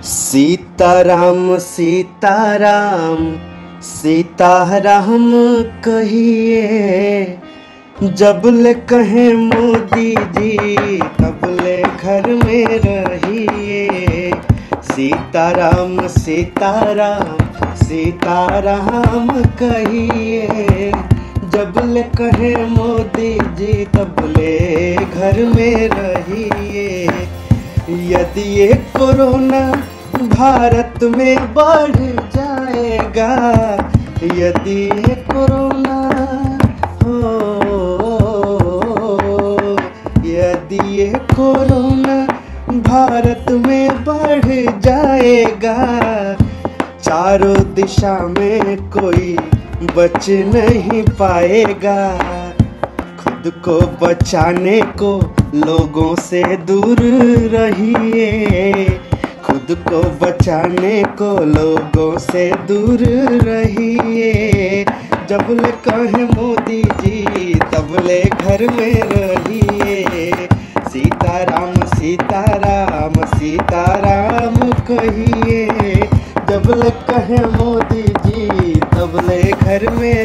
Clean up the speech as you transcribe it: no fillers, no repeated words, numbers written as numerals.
सीताराम सीताराम सीताराम कहिए, जबले कहे मोदी जी तबले घर में रहिए। सीताराम सीताराम सीताराम कहिए, जबले कहे मोदी जी तबले घर में रहिए। यदि ये कोरोना भारत में बढ़ जाएगा, यदि ये कोरोना यदि ये कोरोना भारत में बढ़ जाएगा, चारों दिशा में कोई बच नहीं पाएगा। खुद को बचाने को लोगों से दूर रहिए, खुद को बचाने को लोगों से दूर रहिए। जबले कहे मोदी जी तबले घर में रहिए। सीताराम सीताराम सीताराम कहिए, जबले कहे मोदी जी तबले घर में